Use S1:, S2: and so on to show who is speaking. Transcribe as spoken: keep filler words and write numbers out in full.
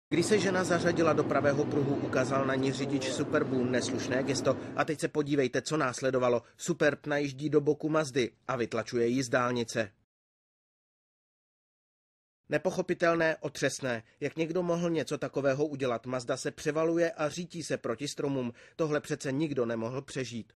S1: Když se žena zařadila do pravého pruhu, ukázal na ní řidič Superbu neslušné gesto a teď se podívejte, co následovalo. Superb najíždí do boku Mazdy a vytlačuje ji z dálnice. Nepochopitelné, otřesné. Jak někdo mohl něco takového udělat? Mazda se převaluje a řítí se proti stromům. Tohle přece nikdo nemohl přežít.